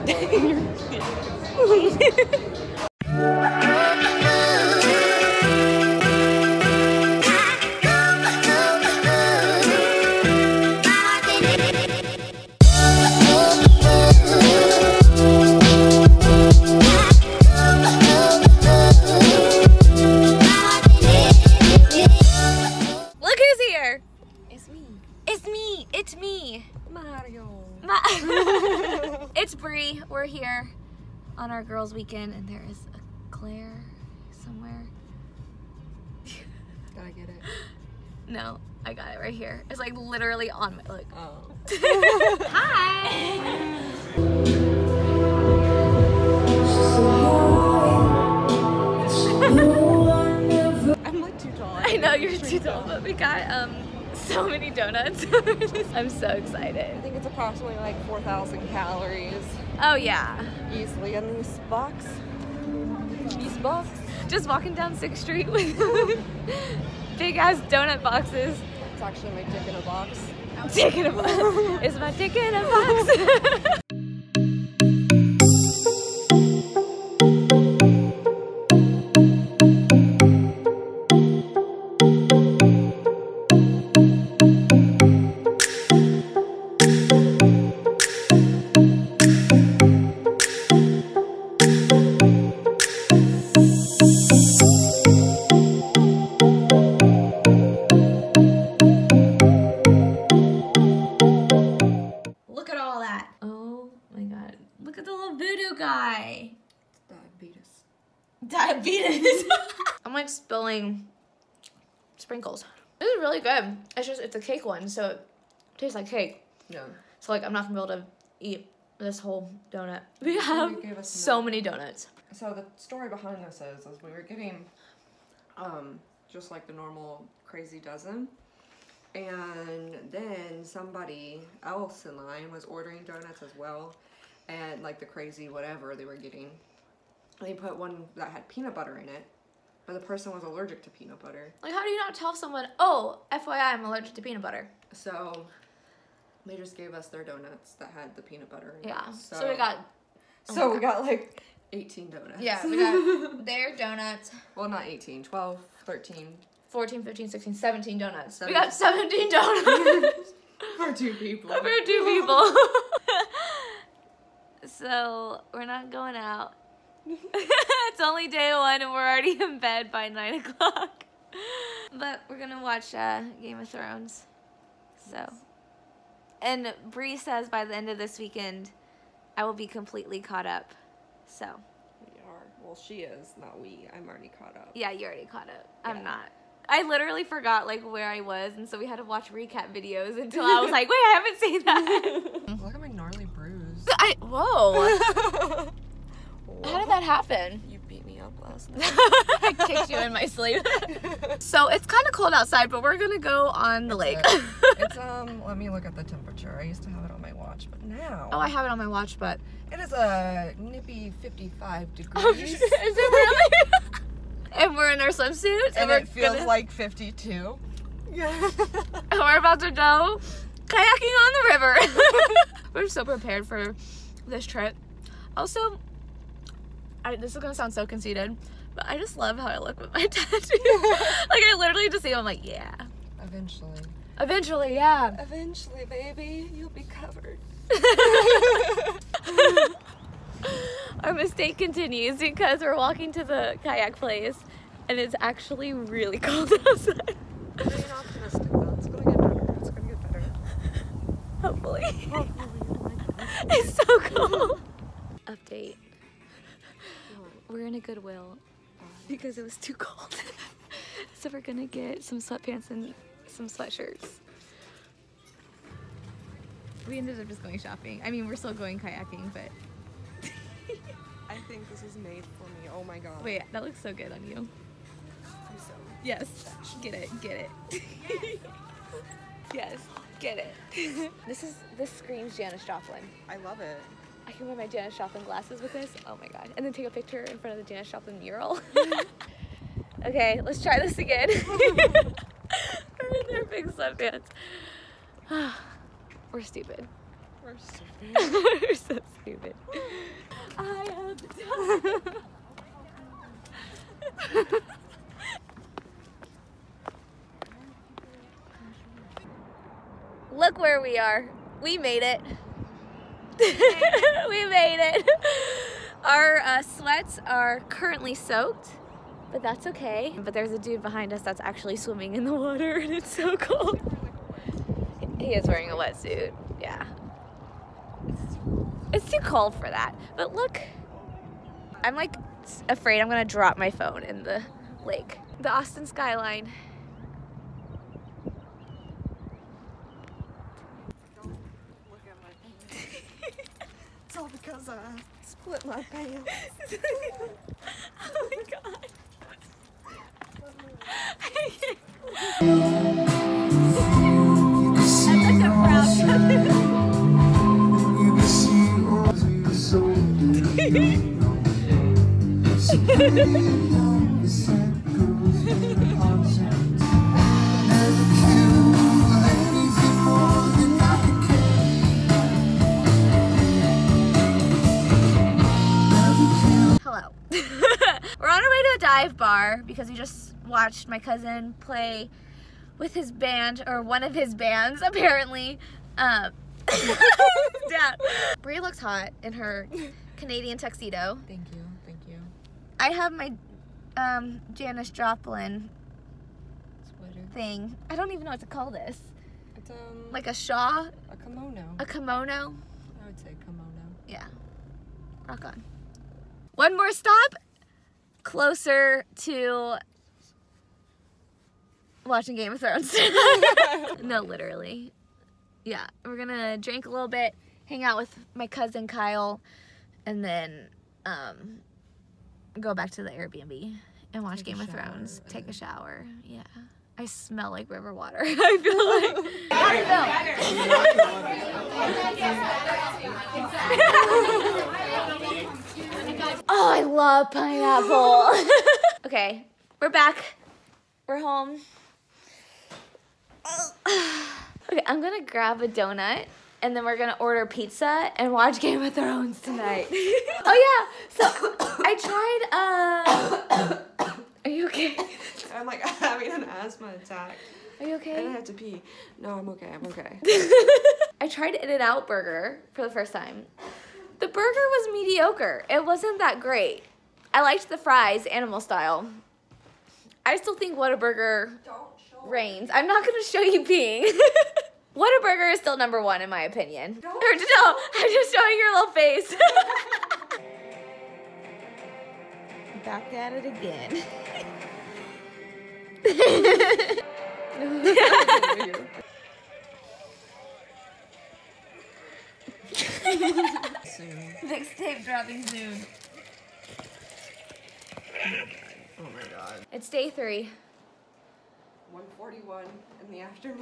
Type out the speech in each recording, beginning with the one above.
It's Bree. We're here on our girls' weekend, and there is a Claire somewhere. Gotta get it. No, I got it right here. It's like literally on my look. Oh. Hi. I'm like too tall. I know you're too tall, but we got so many donuts. I'm so excited. I think it's approximately like 4,000 calories. Oh yeah. Easily in this box. These box. Just walking down 6th Street with big ass donut boxes. It's actually my dick in a box. Dick in a box. It's my dick in a box. Guy. Diabetes. I'm like spilling sprinkles. This is really good. It's a cake one, so it tastes like cake. Yeah. So like I'm not gonna be able to eat this whole donut. We have so many donuts. So the story behind this is we were getting just like the normal crazy dozen, and then somebody else in line was ordering donuts as well. And like the crazy whatever they were getting, they put one that had peanut butter in it, but the person was allergic to peanut butter. Like, how do you not tell someone, oh, FYI, I'm allergic to peanut butter? So they just gave us their donuts that had the peanut butter in it. Yeah. So we got. So we got like 18 donuts. Yeah, we got their donuts. Well, not 18, 12, 13. 14, 15, 16, 17 donuts. 17. We got 17 donuts. For 2 people. For 2 people. So, we're not going out. It's only day 1 and we're already in bed by 9 o'clock. But we're gonna watch Game of Thrones. So. And Bree says by the end of this weekend, I will be completely caught up. So. We are. Well, she is, not we. I'm already caught up. Yeah, you're already caught up. Yeah. I'm not. I literally forgot like where I was, and so we had to watch recap videos until I was like, wait, I haven't seen that. Look at my gnarly bruise. Whoa. How did that happen? You beat me up last night. I kicked you in my sleep. So it's kind of cold outside, but we're gonna go on the lake. It's let me look at the temperature. I used to have it on my watch, but now. Oh, I have it on my watch, but it is a nippy 55 degrees. Oh, is it really? And we're in our swimsuits, and it feels like 52. Yeah. And we're about to go kayaking on the river. We're so prepared for this trip. Also, this is gonna sound so conceited, but I just love how I look with my tattoo. Like, I literally just see them, I'm like, yeah. Eventually. Eventually, yeah. Eventually, baby, you'll be covered. Our mistake continues because we're walking to the kayak place and it's actually really cold outside. Being optimistic though, it's gonna get better. It's gonna get better. Hopefully. Hopefully. It's so cold. Update. We're in a Goodwill because it was too cold. So we're gonna get some sweatpants and some sweatshirts. We ended up just going shopping. I mean, we're still going kayaking, but I think this is made for me. Oh my god. wait, that looks so good on you. I'm so Yes, get it, get it. Yes, get it. This screams Janis Joplin. I love it. I can wear my Janis Joplin glasses with this. Oh my god. And then take a picture in front of the Janis Joplin mural. Okay, let's try this again. We're in their big sweatpants. We're stupid. We're stupid. We're so stupid. we are. We made it. We made it. Our sweats are currently soaked, but that's okay. But there's a dude behind us that's actually swimming in the water, and it's so cold. He is wearing a wetsuit. Yeah. It's too cold for that. But look, I'm like afraid I'm gonna drop my phone in the lake. The Austin skyline. It's all because I split my pants. Oh my god. I'm like a proud cousin. Hello. We're on our way to a dive bar because we just watched my cousin play with his band, or one of his bands apparently. Dad. Bria looks hot in her Canadian tuxedo. Thank you, thank you. I have my Janis Joplin Sweater. thing. I don't even know what to call this. It's Like a shawl? a kimono. A kimono? I would say kimono. Yeah. Rock on. One more stop closer to watching Game of Thrones. No, literally. Yeah, we're gonna drink a little bit, hang out with my cousin Kyle, and then go back to the Airbnb and watch Game of Thrones. Take a shower. Yeah. I smell like river water. I feel like. Oh, I love pineapple. Okay, we're back. We're home. Okay, I'm gonna grab a donut and then we're gonna order pizza and watch Game of Thrones tonight. Oh yeah, so I tried, are you okay? I'm like having an asthma attack. Are you I okay? didn't have to pee. No, I'm okay, I'm okay. I tried In-N-Out Burger for the first time. The burger was mediocre. It wasn't that great. I liked the fries, animal style. I still think Whataburger reigns. I'm not gonna show you peeing. Whataburger is still #1 in my opinion. No, I'm just showing your little face. Back at it again. Mixtape dropping soon. Oh my god. It's day 3. 1:41 in the afternoon.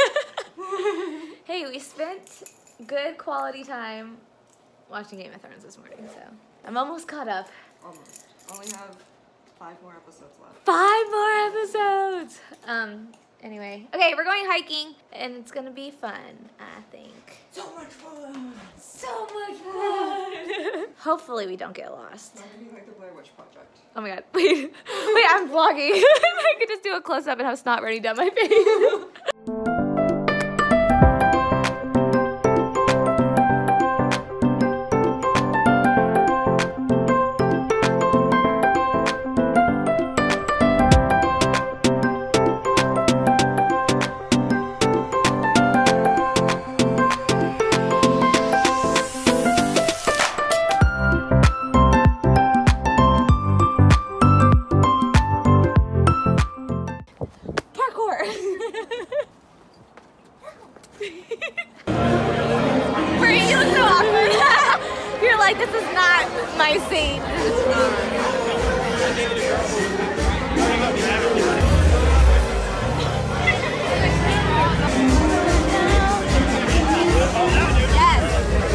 Hey, we spent good quality time watching Game of Thrones this morning, so I'm almost caught up. Almost. Only have 5 more episodes left. 5 more episodes! Anyway. Okay, we're going hiking, and it's gonna be fun, I think. So much fun! So much fun! Hopefully we don't get lost. Not anything like the Blair Witch Project. Oh my god, wait, I'm vlogging. I could just do a close-up and have snot running down my face. This is not my scene. Yes.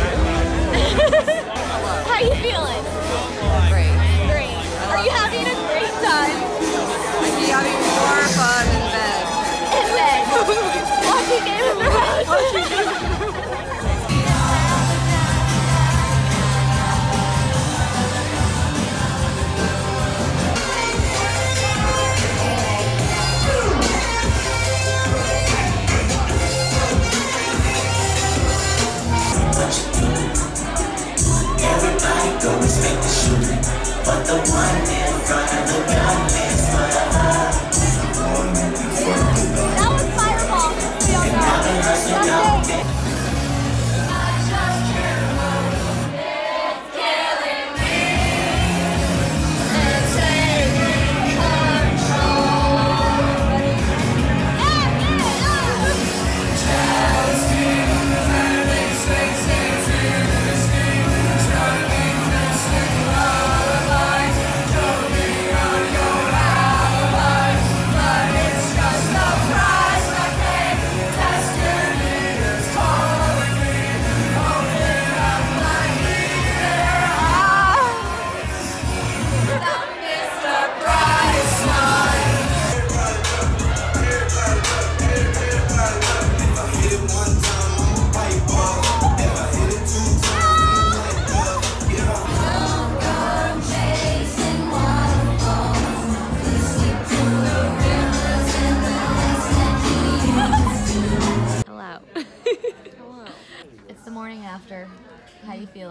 How are you feeling? Great. Are you having a great time? I'm having more fun in bed. In bed. Watching Game of Thrones.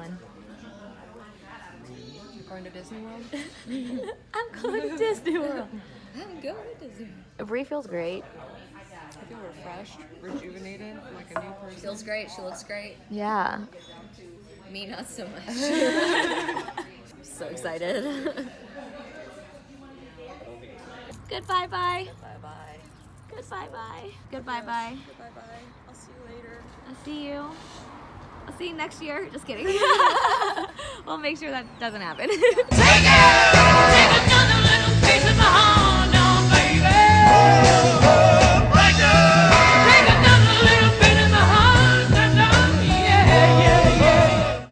feeling? You going to Disney World? I'm going to Disney World. I'm going to Disney. Bree feels great. I feel refreshed, rejuvenated, like a new person. Feels great. She looks great. Yeah. Me, not so much. I'm so excited. Goodbye, bye. Bye-bye. Goodbye, bye. Goodbye, bye. Bye-bye. I'll see you later. I'll see you. I'll see you next year. Just kidding. We'll make sure that doesn't happen. Take it!